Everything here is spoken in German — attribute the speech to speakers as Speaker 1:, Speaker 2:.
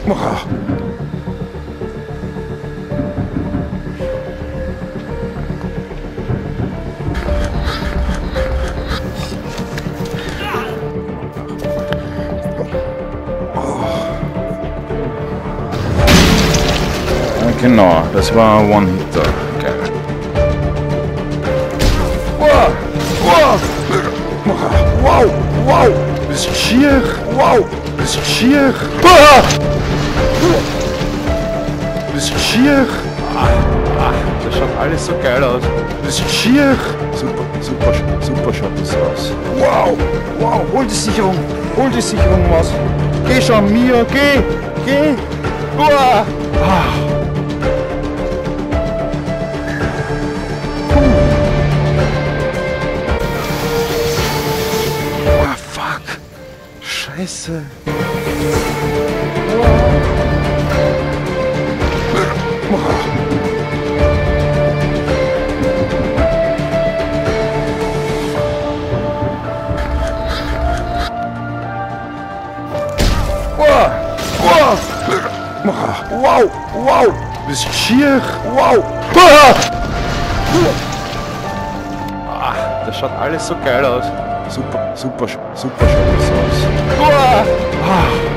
Speaker 1: Boah. Genau, das war ein One-Hitter. Geil. Wow! Wow! Wow! Wow! Das ist schier! Wow! Das ist schier! Das ist schier! Das schaut alles so geil aus. Das ist schier! Super, super, super schaut das aus. Wow! Wow! Hol die Sicherung! Hol die Sicherung, Maus! Geh schon, Mia! Geh! Geh! Wow! Scheiße. Wow, wow, das ist schier. Wow. Das schaut alles so geil aus. Super, super, super schaut das aus.